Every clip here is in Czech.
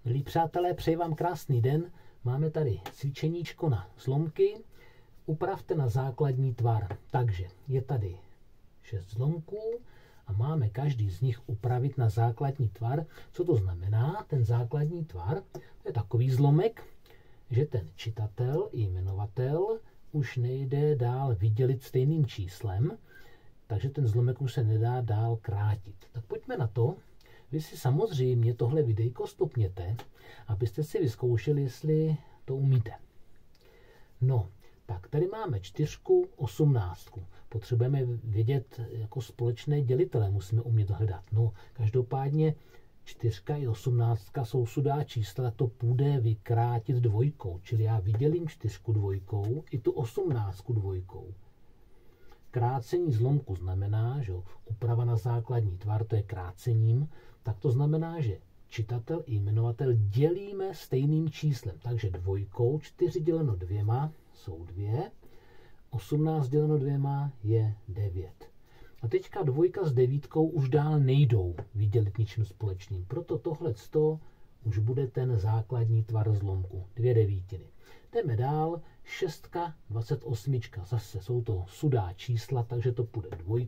Milí přátelé, přeji vám krásný den. Máme tady cvičeníčko na zlomky. Upravte na základní tvar. Takže je tady 6 zlomků a máme každý z nich upravit na základní tvar. Co to znamená? Ten základní tvar, to je takový zlomek, že ten čitatel i jmenovatel už nejde dál vydělit stejným číslem, takže ten zlomek už se nedá dál krátit. Tak pojďme na to. Vy si samozřejmě tohle videjko stopněte, abyste si vyzkoušeli, jestli to umíte. No, tak tady máme 4, 18. Potřebujeme vědět jako společné dělitele, musíme umět hledat. No, každopádně 4 i 18 jsou sudá čísla, tak to půjde vykrátit 2, čili já vydělím 4 2 i tu 18 2. Krácení zlomku znamená, že úprava na základní tvar, to je krácením, tak to znamená, že čitatel i jmenovatel dělíme stejným číslem. Takže 2, 4 děleno 2 jsou 2, 18 děleno 2 je 9. A teďka 2 s 9 už dál nejdou vydělit ničím společným. Proto tohleto už bude ten základní tvar zlomku. 2 devítiny. Jdeme dál. 6, 28. Zase jsou to sudá čísla, takže to půjde 2.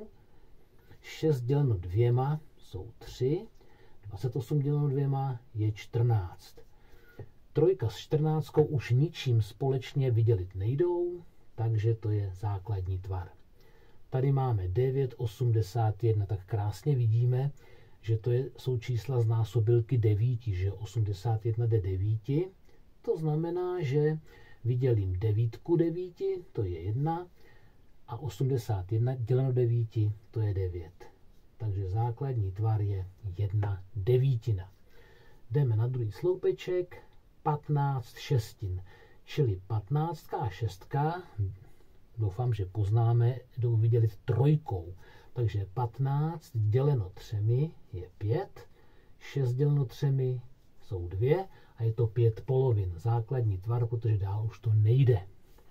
6 děleno 2 jsou 3. 28 děleno 2 je 14. 3 s 14 už ničím společně vydělit nejdou, takže to je základní tvar. Tady máme 9, 81, tak krásně vidíme, že to jsou čísla z násobilky 9, že 81 jde 9. To znamená, že vydělím 9 9, to je 1, a 81 děleno 9, to je 9. Takže základní tvar je 1 devítina. Jdeme na druhý sloupeček, 15 šestin, čili 15 a 6, doufám, že poznáme, jdou vydělit 3. Takže 15 děleno 3 je 5, 6 děleno 3 jsou 2 a je to 5 polovin. Základní tvar, protože dál už to nejde.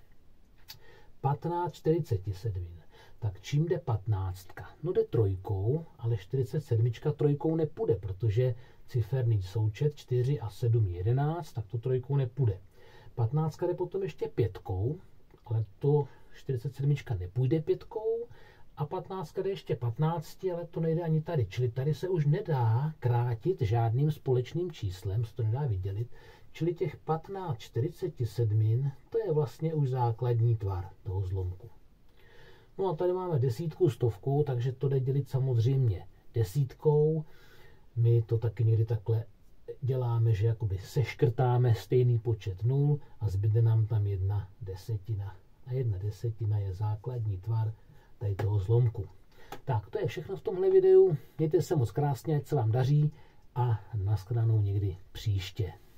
15 47. Tak čím jde 15? No jde 3, ale 47 3 nepůjde, protože ciferný součet 4 a 7 je 11, tak to 3 nepůjde. 15 jde potom ještě 5, ale to 47 nepůjde 5, a 15 jde ještě 15, ale to nejde ani tady. Čili tady se už nedá krátit žádným společným číslem, se to nedá vydělit. Čili těch 15 47, to je vlastně už základní tvar toho zlomku. No a tady máme 10, 100, takže to jde dělit samozřejmě 10. My to taky někdy takhle děláme, že jakoby seškrtáme stejný počet 0 a zbyde nám tam 1 desetina. A 1 desetina je základní tvar tady toho zlomku. Tak, to je všechno v tomhle videu. Mějte se moc krásně, ať se vám daří a nashledanou někdy příště.